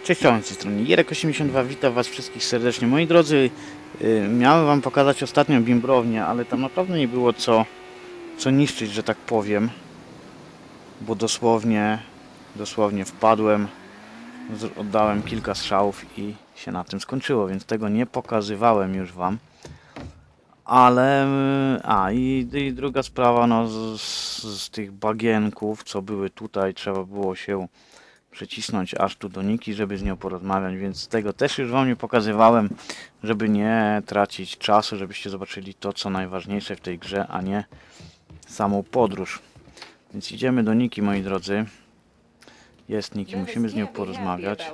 Cześć, z tej strony Jerek82, witam was wszystkich serdecznie. Moi drodzy, miałem wam pokazać ostatnio bimbrownię, ale tam naprawdę nie było co niszczyć, że tak powiem. Bo dosłownie wpadłem, oddałem kilka strzałów i się na tym skończyło, więc tego nie pokazywałem już wam. Ale, i druga sprawa, no z tych bagienków, co były tutaj, trzeba było się przycisnąć aż tu do Niki, żeby z nią porozmawiać, więc tego też już wam nie pokazywałem, żeby nie tracić czasu, żebyście zobaczyli to, co najważniejsze w tej grze, a nie samą podróż. Więc idziemy do Niki, moi drodzy. Jest Niki, musimy z nią porozmawiać.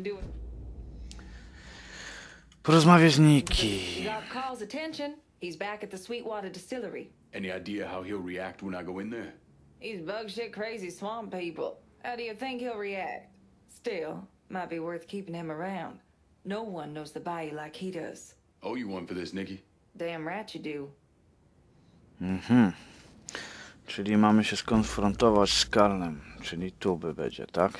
Porozmawiać z Niki. He's back at the Sweetwater Distillery. Any idea how he'll react when I go in there? He's bug shit crazy swamp people. How do you think he'll react? Still, might be worth keeping him around. No one knows the bayou like he does. Owe you one for this, Nikki. Damn right you do. Czyli mamy się skonfrontować z Karlem, czyli tu będzie, tak?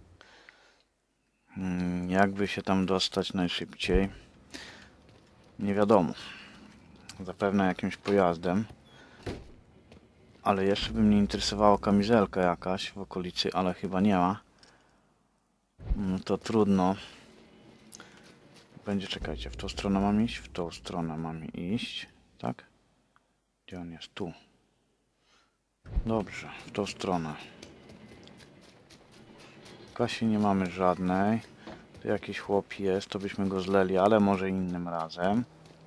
Jakby się tam dostać najszybciej? Nie wiadomo. Zapewne jakimś pojazdem. Ale jeszcze by mnie interesowała kamizelka jakaś w okolicy, ale chyba nie ma. No to trudno. Będzie, czekajcie, w tą stronę mam iść? W tą stronę mam iść, tak? Gdzie on jest? Tu. Dobrze, w tą stronę. Kasi nie mamy żadnej. Tu jakiś chłop jest, to byśmy go zleli, ale może innym razem.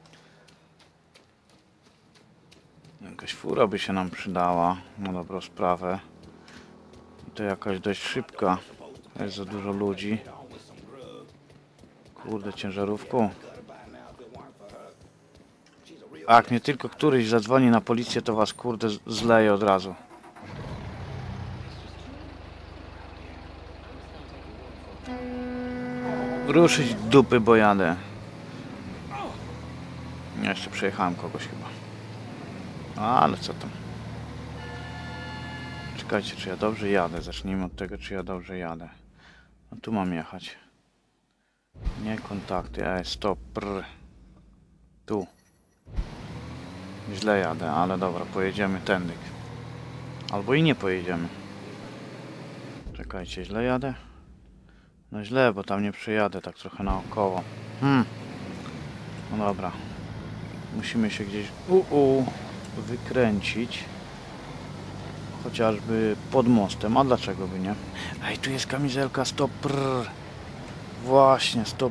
Jakaś fura by się nam przydała, na dobrą sprawę. I to jakaś dość szybka. Jest za dużo ludzi. Kurde, ciężarówką. A jak mnie tylko któryś zadzwoni na policję, to was kurde zleję od razu. Ruszyć dupy, bo jadę. Jeszcze przejechałem kogoś chyba. Ale co tam? Czekajcie, czy ja dobrze jadę. Zacznijmy od tego, czy ja dobrze jadę. No tu mam jechać. Nie kontakty, stop. Tu. Źle jadę, ale dobra, pojedziemy tędy. Albo i nie pojedziemy. Czekajcie, źle jadę? No źle, bo tam nie przejadę, tak trochę naokoło. No dobra. Musimy się gdzieś wykręcić. Chociażby pod mostem, a dlaczego by nie? Ej, tu jest kamizelka, stop. Właśnie, stop.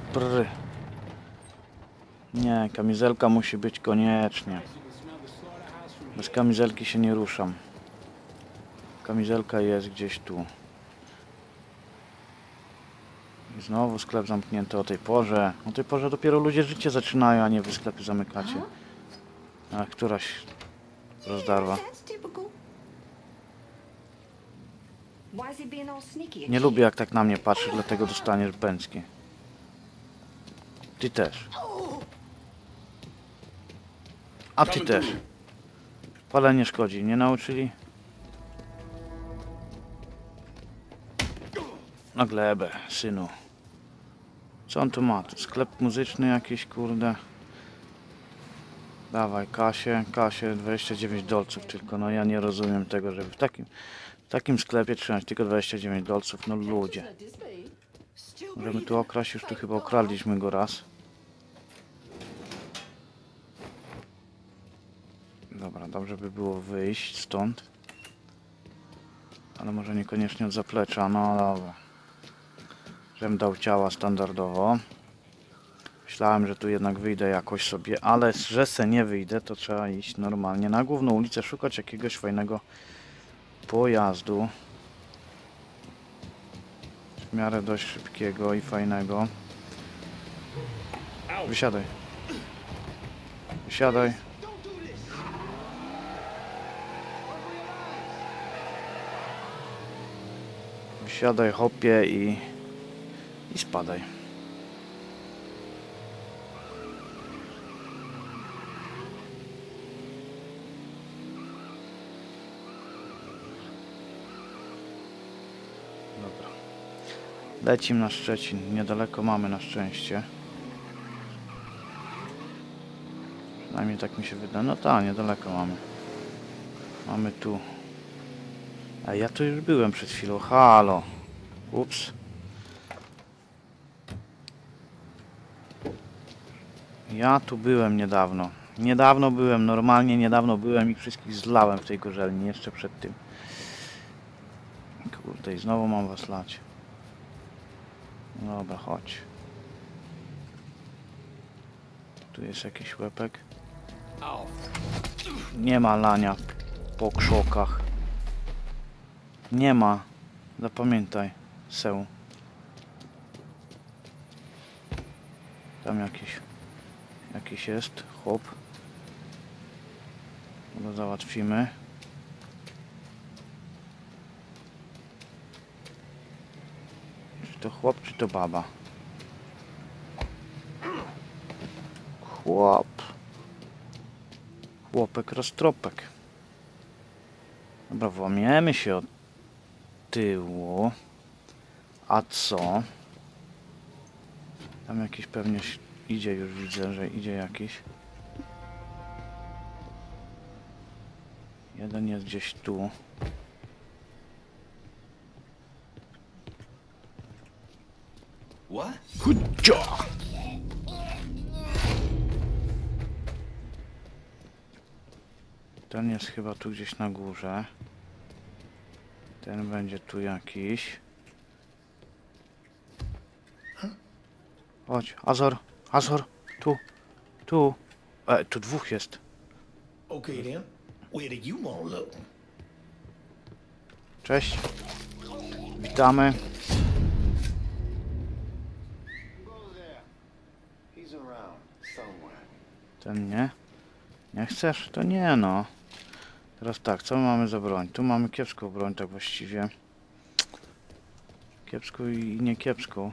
Nie, kamizelka musi być koniecznie. Bez kamizelki się nie ruszam. Kamizelka jest gdzieś tu. I znowu sklep zamknięty o tej porze. O tej porze dopiero ludzie życie zaczynają, a nie wy sklepy zamykacie. A któraś rozdarła. Nie lubię, jak tak na mnie patrzy, dlatego dostaniesz bęcki. Ty też. A ty też. Palenie szkodzi. Nie nauczyli? Na glebę, synu. Co on tu ma? Tu sklep muzyczny jakiś, kurde. Dawaj, Kasie 29 dolców tylko. No ja nie rozumiem tego, żeby w takim sklepie trzymać tylko 29 dolców. No ludzie. Możemy tu okraść, już tu chyba okradliśmy go raz. Dobra, dobrze by było wyjść stąd. Ale może niekoniecznie od zaplecza, no dobra. Żem dał ciała standardowo. Myślałem, że tu jednak wyjdę jakoś sobie, ale że se nie wyjdę, to trzeba iść normalnie na główną ulicę, szukać jakiegoś fajnego pojazdu. W miarę dość szybkiego i fajnego. Wysiadaj. Wysiadaj. Wysiadaj, hopie i spadaj. Lecimy na Szczecin. Niedaleko mamy na szczęście. Przynajmniej tak mi się wydaje. No tak, niedaleko mamy. Mamy tu. A ja tu już byłem przed chwilą. Halo. Ups. Ja tu byłem niedawno. Niedawno byłem, normalnie niedawno byłem i wszystkich zlałem w tej gorzelni. Jeszcze przed tym. Kurde, i znowu mam was lać. Dobra, chodź. Tu jest jakiś łepek. Nie ma lania po krzokach. Nie ma. Zapamiętaj. Seł. Tam jakiś jest. Chłop. Go załatwimy. Czy to chłop, czy to baba? Chłop. Chłopek roztropek. Dobra, włamiemy się od tyłu. A co? Tam jakiś pewnie idzie, już widzę, że idzie jakiś. Jeden jest gdzieś tu. What? Chudzia! Ten jest chyba tu gdzieś na górze. Ten będzie tu jakiś. Chodź, Azor, Azor, tu, tu. Tu dwóch jest. Okay then, where do you want to look? Cześć. Witamy. Ten nie. Nie chcesz? To nie no. Teraz tak, co mamy za broń? Tu mamy kiepską broń tak właściwie. Kiepską i nie kiepską.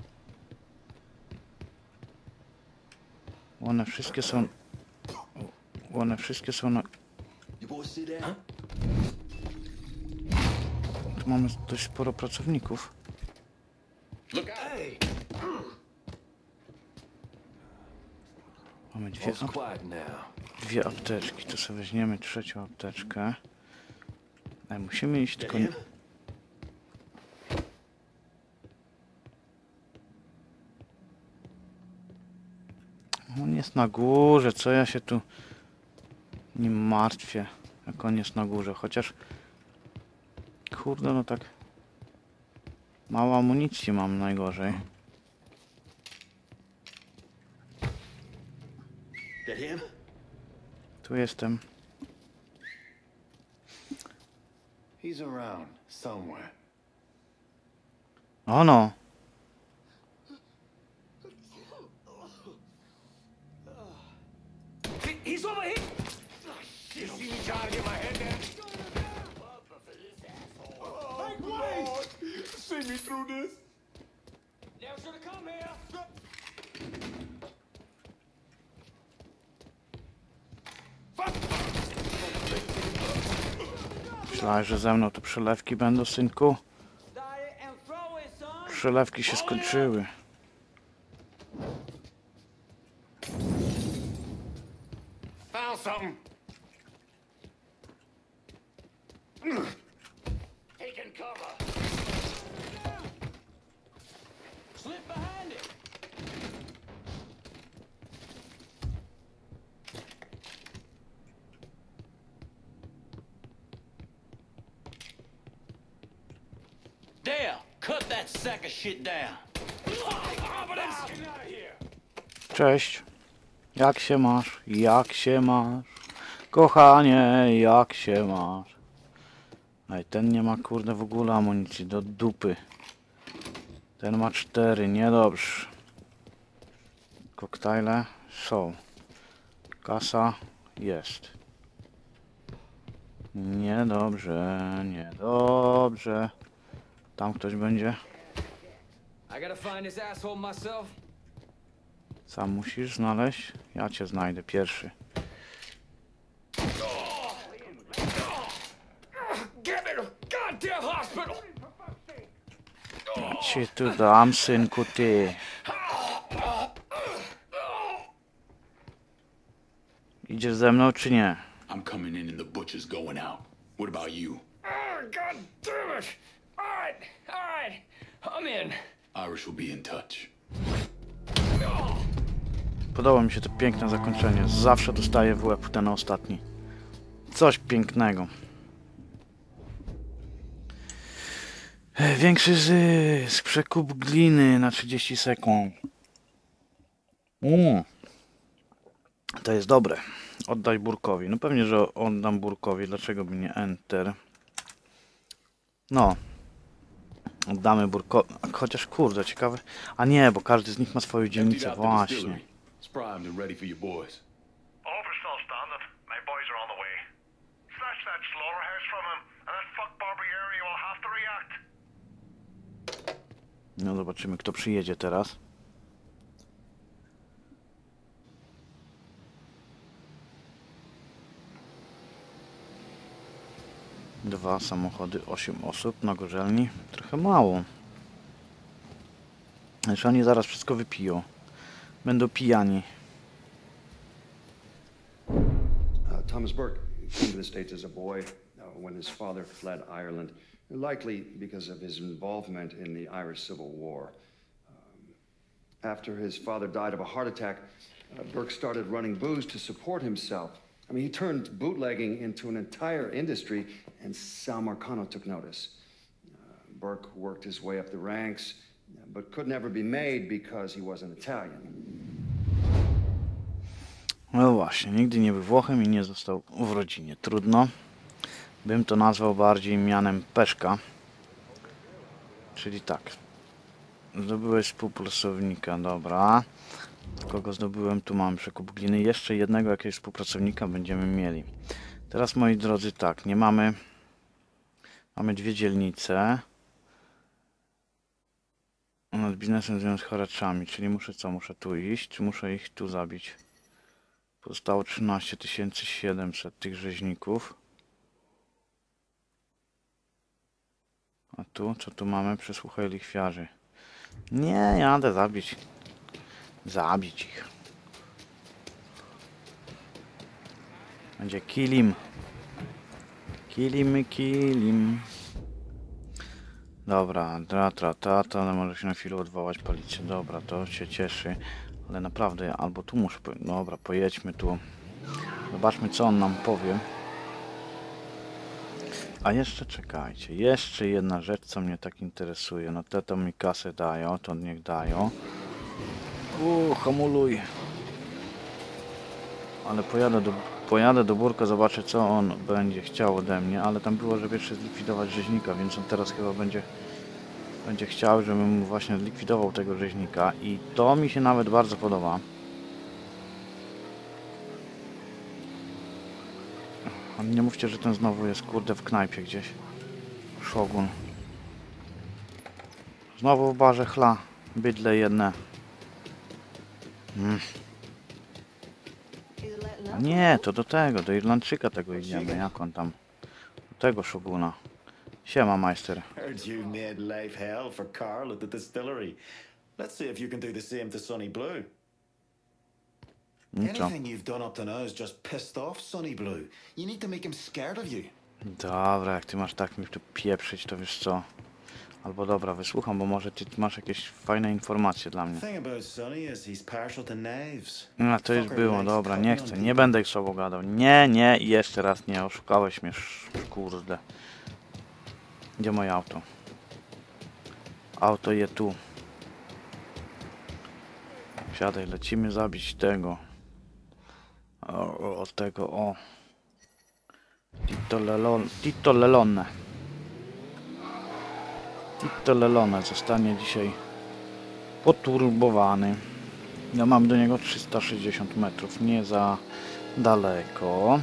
One wszystkie są... One wszystkie są na... You boys see that? Tu mamy dość sporo pracowników. Look out! Mamy dwie apteczki. Tu sobie weźmiemy trzecią apteczkę. Ale musimy iść tylko... On jest na górze, co ja się tu nim martwię, jak on jest na górze, chociaż kurde, no tak mało amunicji mam najgorzej. That him? Tu jestem. He's around somewhere. O no! He's over here. You see me trying to get my head down? Make way! See me through this? Never should have come here. Myślałeś, że ze mną tu przelewki będą, synku? Przelewki się skończyły. Found something. Taking cover. Slip behind it. Dale, cut that sack of shit down. Cześć. Jak się masz? Jak się masz? Kochanie, jak się masz? Ej, ten nie ma kurde w ogóle amunicji, do dupy. Ten ma 4, niedobrze. Koktajle są. Kasa jest. Niedobrze, niedobrze. Tam ktoś będzie? I gotta find this asshole myself. Sam musisz znaleźć? Ja cię znajdę pierwszy. Get me to goddamn hospital! ci tu dam, synku, ty. Idziesz ze mną, czy nie? I'm coming in and the butcher's going out. What about you? Oh, God damn it! All right, I'm in. Irish will be in touch. Podoba mi się to piękne zakończenie. Zawsze dostaję w łeb ten ostatni. Coś pięknego. Większy zysk. Przekup gliny na 30 sekund. To jest dobre. Oddaj Burkowi. No pewnie, że oddam Burkowi. Dlaczego by nie Enter? No. Oddamy Burkowi. Chociaż kurde, ciekawe. A nie, bo każdy z nich ma swoją Emptied dzielnicę. out the Właśnie. distillery. It's primed and ready for your boys. Over's still standing. My boys are on the way. Snatch that slaughterhouse from him, and that fuck Barbieri will have to react. No zobaczymy, kto przyjedzie teraz. Dwa samochody, 8 osób na gorzelni. Trochę mało. Znaczy oni zaraz wszystko wypiją. Będą pijani. Thomas Burke came to the States as a boy when his father fled Ireland, likely because of his involvement in the Irish Civil War. After his father died of a heart attack, Burke started running booze to support himself. I mean, he turned bootlegging into an entire industry, and Sal Marcano took notice. Burke worked his way up the ranks, but could never be made because he wasn't Italian. No właśnie, nigdy nie był Włochem i nie został w rodzinie. Trudno. Bym to nazwał bardziej mianem Peszka. Czyli tak. Zdobyłeś współpracownika, dobra. Kogo zdobyłem? Tu mam przekup gliny. Jeszcze jednego jakiegoś współpracownika będziemy mieli. Teraz, moi drodzy, tak. Nie mamy... Mamy dwie dzielnice. Nad biznesem związany z haraczami. Czyli muszę co? Muszę tu iść? Czy muszę ich tu zabić? Pozostało 13 700 tych rzeźników. A tu? Co tu mamy? Przesłuchaj lichwiarzy. Nie, jadę zabić. Zabić ich. Będzie kilim. Kilim. Dobra, ale może się na chwilę odwołać policję. Dobra, to się cieszy. Ale naprawdę, albo tu muszę... Dobra, pojedźmy tu. Zobaczmy, co on nam powie. A jeszcze czekajcie. Jeszcze jedna rzecz, co mnie tak interesuje. No te to mi kasę dają, to niech dają. Hamuluj. Ale pojadę do Burka, zobaczę, co on będzie chciał ode mnie. Ale tam było, żeby jeszcze zlikwidować rzeźnika, więc on teraz chyba będzie chciał, żebym mu właśnie zlikwidował tego rzeźnika. I to mi się nawet bardzo podoba. A nie mówcie, że ten znowu jest, kurde, w knajpie gdzieś. Shogun. Znowu w barze chla. Bydle jedne. A nie, to do Irlandczyka tego idziemy. Jak on tam? Do tego Shoguna. Siema, majster. Heard you made life hell for Carl at the distillery. Let's see if you can do the same to Sonny Blue. Co? Anything you've done up to now has just pissed off Sonny Blue. You need to make him scared of you. Dobra, jak ty masz tak mi tu pieprzyć, to wiesz co? Albo dobra, wysłucham, bo może ty masz jakieś fajne informacje dla mnie. The thing about Sonny is he's partial to knives. No to już było, dobra, nie chcę, nie będę ich sobą gadał. Nie, i jeszcze raz nie, oszukałeś mnie, kurde. Gdzie moje auto? Auto je tu. Siadaj, lecimy zabić tego. O. Tito Lelone zostanie dzisiaj poturbowany. Ja mam do niego 360 metrów, nie za daleko.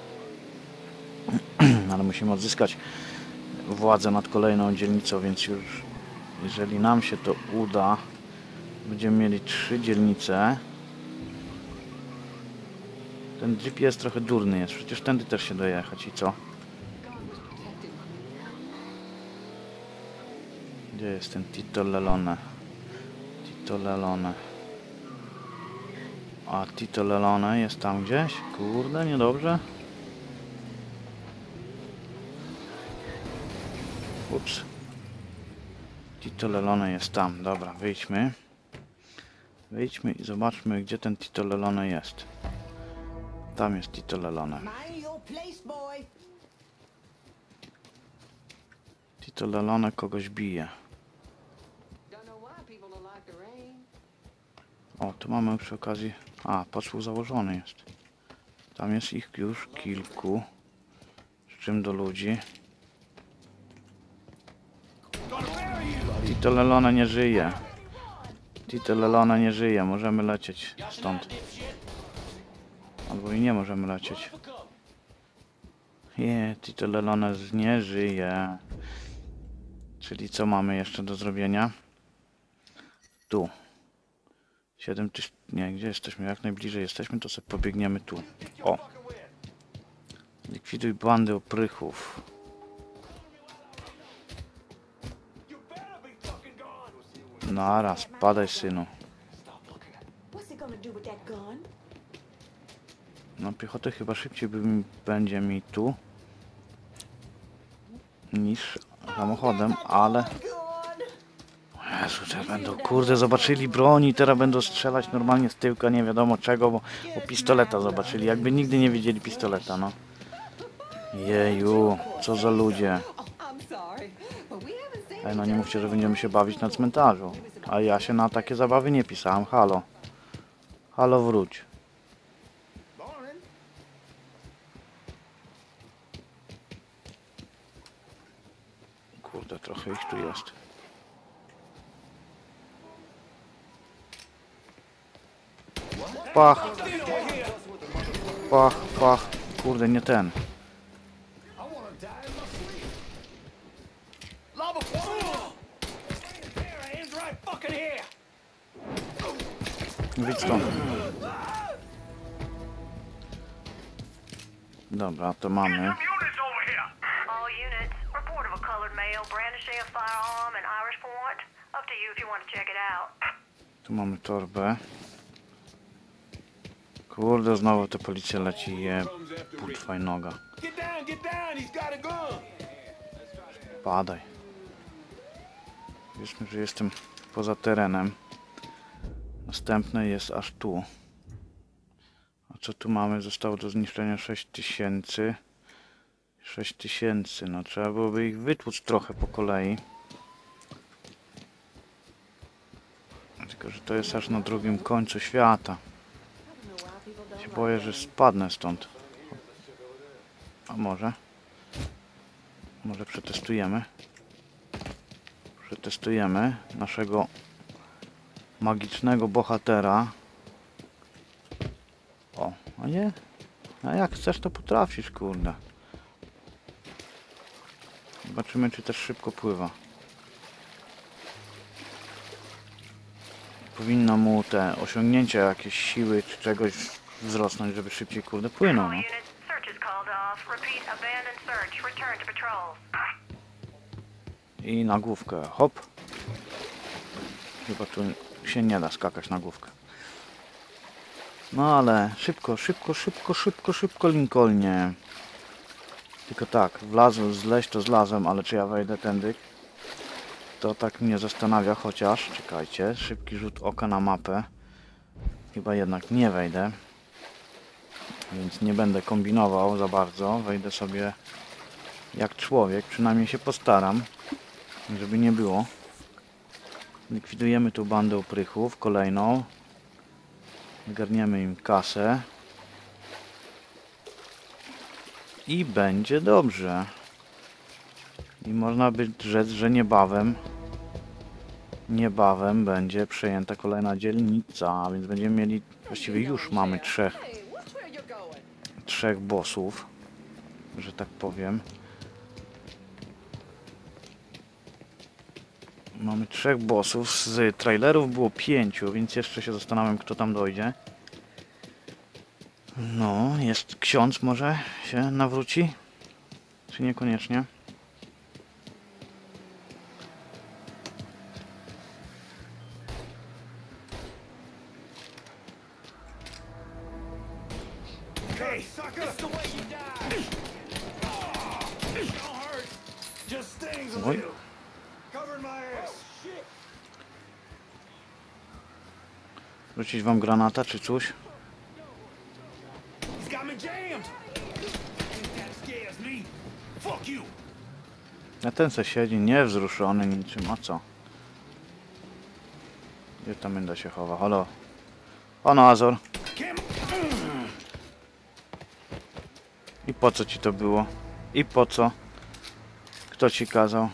Ale musimy odzyskać władzę nad kolejną dzielnicą, więc już jeżeli nam się to uda, będziemy mieli 3 dzielnice. Ten GPS trochę durny jest, przecież tędy też się dojechać i co? Gdzie jest ten Tito Lelone? Tito Lelone. A Tito Lelone jest tam gdzieś? Kurde, niedobrze. Ups. Tito Lelone jest tam. Dobra, wyjdźmy. Wyjdźmy i zobaczmy, gdzie ten Tito Lelone jest. Tam jest Tito Lelone. Tito Lelone kogoś bije. O, tu mamy przy okazji... A, podsłuch założony jest. Tam jest ich już kilku. Z czym do ludzi. Tito Lelone nie żyje. Tito Lelone nie żyje. Możemy lecieć stąd. Albo i nie możemy lecieć. Nie, Tito Lelone nie żyje. Czyli co mamy jeszcze do zrobienia? Tu. 7000... Nie, gdzie jesteśmy? Jak najbliżej jesteśmy, to sobie pobiegniemy tu. O! Likwiduj bandy oprychów. Naraz, padaj, synu. No, piechoty chyba szybciej będzie mi tu niż samochodem, ale... Jezu, teraz będą, kurde, zobaczyli broni, teraz będą strzelać normalnie z tyłka, nie wiadomo czego, bo pistoleta zobaczyli, jakby nigdy nie widzieli pistoleta, no. Jeju, co za ludzie. Ej, no nie mówcie, że będziemy się bawić na cmentarzu. A ja się na takie zabawy nie pisałem, halo. Halo, wróć. Kurde, trochę ich tu jest. Pach. Pach, pach. Kurde, nie ten. Wyjdź stąd. Dobra, to mamy. Tu mamy torbę. Kurde, znowu ta policja leci, je putwa noga. Padaj. Wiedzmy, że jestem poza terenem. Następne jest aż tu. A co tu mamy? Zostało do zniszczenia 6000. 6000, no trzeba byłoby ich wytłuc trochę po kolei. Tylko, że to jest aż na drugim końcu świata. Się boję, że spadnę stąd. A może? Może przetestujemy? Przetestujemy naszego magicznego bohatera. O, a nie? A jak chcesz, to potrafisz, kurde. Zobaczymy, czy też szybko pływa. Powinno mu te osiągnięcia, jakieś siły czy czegoś wzrosnąć, żeby szybciej, kurde, płynął, no. I na główkę, hop. Chyba tu się nie da skakać na główkę. No ale szybko, szybko, szybko, szybko, szybko, Lincolnie. Tylko tak, wlazłem, zleźć to zlazłem, ale czy ja wejdę tędy? To tak mnie zastanawia, chociaż, czekajcie, szybki rzut oka na mapę. Chyba jednak nie wejdę. Więc nie będę kombinował za bardzo. Wejdę sobie jak człowiek, przynajmniej się postaram, żeby nie było. Likwidujemy tu bandę oprychów, kolejną. Zgarniemy im kasę. I będzie dobrze. I można by rzec, że niebawem będzie przejęta kolejna dzielnica, a więc będziemy mieli, właściwie już mamy trzech bossów, że tak powiem. Mamy 3 bossów, z trailerów było 5, więc jeszcze się zastanawiam, kto tam dojdzie. No, jest ksiądz, może się nawróci? Czy niekoniecznie? Hey, sucker! It's the way you die! Don't hurt! Just stings a Oj. little. Covering my ass. Shit! Rzucić wam granata czy coś? He's got me jammed! That scares me. Fuck you! A ten se siedzi niewzruszony niczym, a co? Gdzie ta mynda się chowa? Halo? Ono, Azor. I po co ci to było? I po co? Kto ci kazał?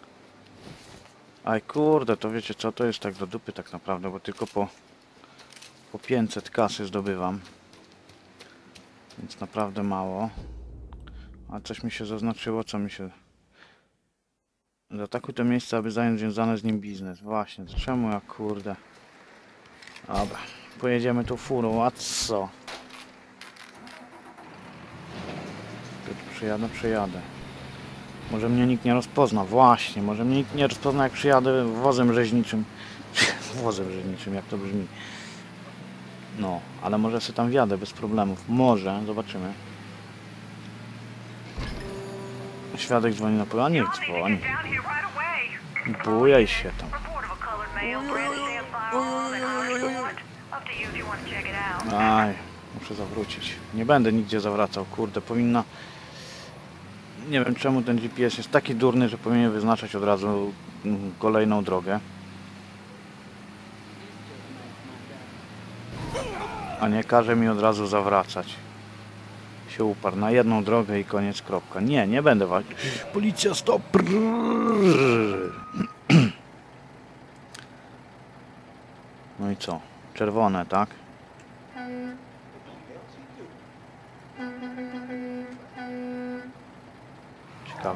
Aj kurde, to wiecie co? To jest tak do dupy tak naprawdę, bo tylko po 500 kasy zdobywam. Więc naprawdę mało. A coś mi się zaznaczyło, co mi się... Zaatakuj to miejsce, aby zająć związany z nim biznes. Właśnie, to czemu ja kurde... Dobra, pojedziemy tu furą, a co? Przejadę. Może mnie nikt nie rozpozna, właśnie, może mnie nikt nie rozpozna jak przyjadę wozem rzeźniczym. Wozem rzeźniczym, jak to brzmi. No, ale może sobie tam wjadę bez problemów. Może, zobaczymy. Świadek dzwoni na pole, a niech dzwoni. Bujaj się tam. Aj, muszę zawrócić. Nie będę nigdzie zawracał, kurde, powinna... Nie wiem czemu ten GPS jest taki durny, że powinien wyznaczać od razu kolejną drogę. A nie każe mi od razu zawracać. Się uparł na jedną drogę i koniec, kropka. Nie, nie będę walczył. Policja, stop! No i co? Czerwone, tak? Ciekawe,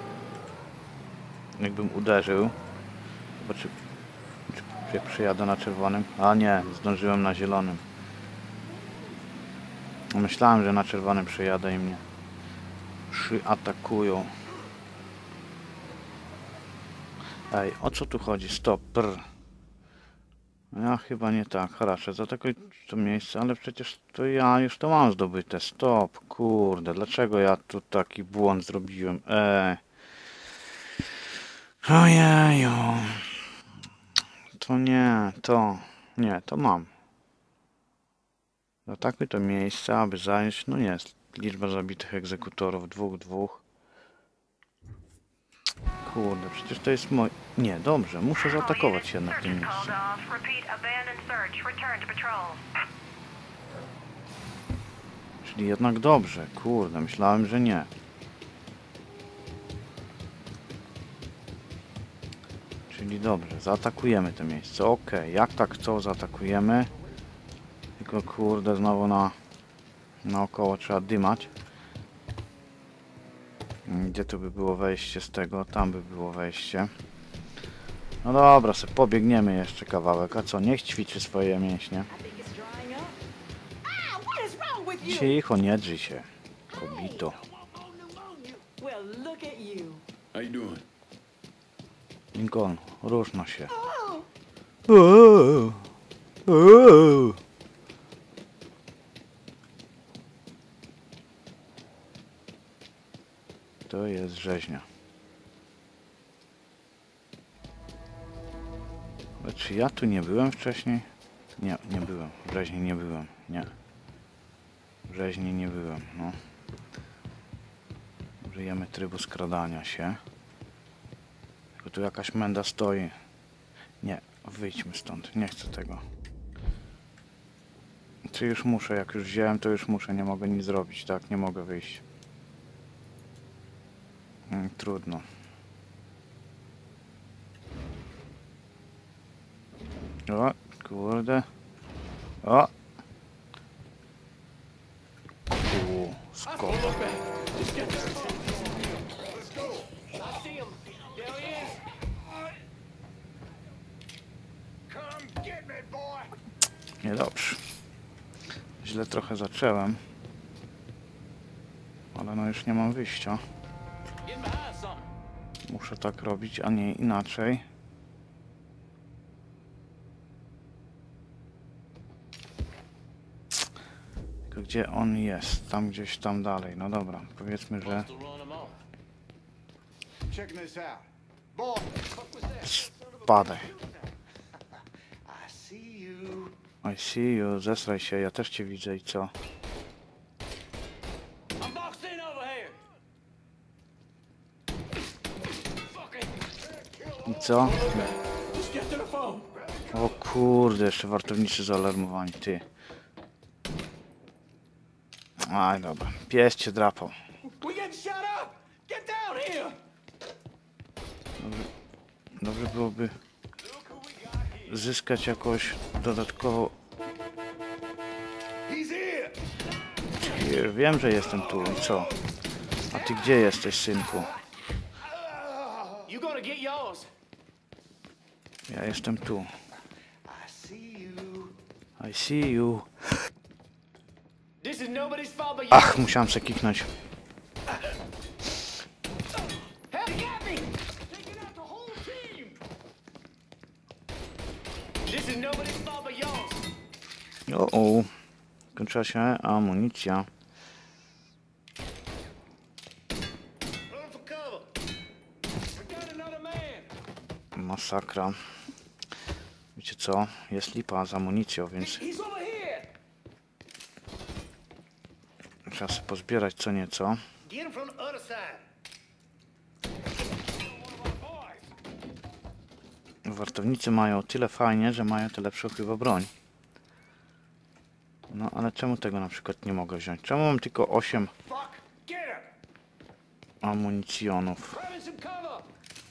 czy jakbym uderzył. Zobaczy, czy jak przyjadę na czerwonym. A nie, zdążyłem na zielonym. Myślałem, że na czerwonym przyjadę i mnie przyatakują. Ej, o co tu chodzi? Stop. Ja chyba nie tak. Raczej zaatakuj to miejsce, ale przecież to ja już to mam zdobyte. Stop. Kurde, dlaczego ja tu taki błąd zrobiłem? Ojeju. To nie, to mam. Zaatakuj to miejsce, aby zająć, no jest, liczba zabitych egzekutorów, 2. Kurde, przecież to jest moje... Nie, dobrze, muszę zaatakować jednak tym miejscem. Czyli jednak dobrze, kurde, myślałem, że nie. Czyli dobrze, zaatakujemy to miejsce, okej, jak tak co zaatakujemy? Tylko kurde, znowu naokoło trzeba dymać. Gdzie tu by było wejście z tego? Tam by było wejście. No dobra, sobie pobiegniemy jeszcze kawałek. A co? Niech ćwiczy swoje mięśnie. Cicho, nie drzyj się. Kobito. How you doing? Lincoln, różno się. To jest rzeźnia. Ale czy ja tu nie byłem wcześniej? Nie, nie byłem. W rzeźni nie byłem. Nie. W rzeźni nie byłem, no. Użyjemy trybu skradania się. Tylko tu jakaś menda stoi. Nie, wyjdźmy stąd. Nie chcę tego. Czy już muszę? Jak już wziąłem, to już muszę. Nie mogę nic zrobić, tak? Nie mogę wyjść. Trudno. O, kurde. O! Skok. Niedobrze. Źle trochę zacząłem. Ale no już nie mam wyjścia. Muszę tak robić, a nie inaczej. Tylko To gdzie on jest? Tam gdzieś tam dalej. No dobra, powiedzmy, że... Checking this out. Boy, Spadaj. I see you. I see you, zesraj się, ja też cię widzę i co? I'm boxed in over here. I co? Just get to the phone. O kurde, jeszcze wartownicy zaalarmowani, ty. Aj, dobra, pies cię drapał. We getting shot up. Get down here. Dobrze byłoby zyskać jakoś dodatkowo... He's here. Wiem, że jestem tu i co? A ty gdzie jesteś, synku? You gonna get yours? Ja jestem tu. I see you. I see you. This is nobody's fault but yours. Ach, musiałem se kiknąć. Help get me! Taking out the whole team. This is nobody's fault but yours. O, kończyła się amunicja. Run for cover. We got another man. Masakra. Wiecie co? Jest lipa z amunicją, więc He's over here. trzeba sobie pozbierać co nieco. Get him from the other side. Wartownicy mają o tyle fajnie, że mają tyle lepszą chyba broń. No ale czemu tego na przykład nie mogę wziąć? Czemu mam tylko 8 Fuck. Get him. amunicjonów? Grabbing some cover.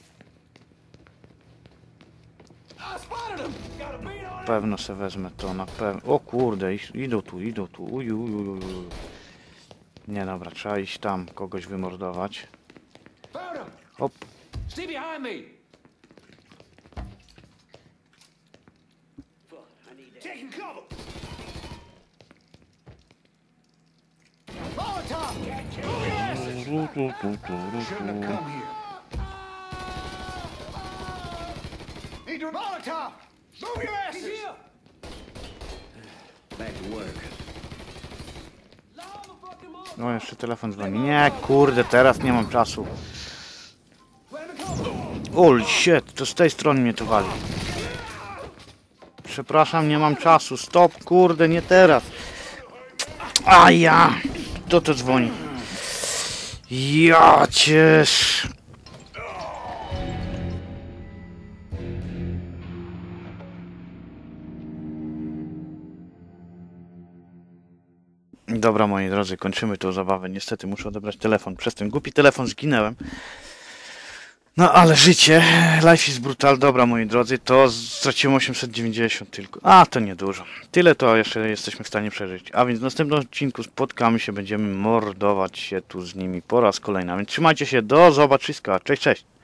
I spotted him. Got a beat on Na him. pewno se wezmę to, na pewno. O kurde, idą tu, idą tu. Uj, uj, uj, uj, uj. Nie dobra, trzeba iść tam, kogoś wymordować. Found him. Hop. Stay behind me. Taking cover. Molotov. Shouldn't have come here. Need to Molotov. Move your asses. He's here. Back to work. Lower the fucking Molotov. No jeszcze telefon dzwoni. Nie, kurde, teraz nie mam czasu. Let him cover. Ol, shit, to z tej strony mnie to wali. Przepraszam, nie mam czasu. Stop, kurde, nie teraz. A ja! Kto to dzwoni? Ja ciesz. Dobra, moi drodzy, kończymy tą zabawę. Niestety muszę odebrać telefon. Przez ten głupi telefon zginęłem. No ale życie, life is brutal. Dobra, moi drodzy, to straciłem 890 tylko. A, to niedużo. Tyle to jeszcze jesteśmy w stanie przeżyć. A więc w następnym odcinku spotkamy się, będziemy mordować się tu z nimi po raz kolejny. A więc trzymajcie się, do zobaczyska. Cześć, cześć.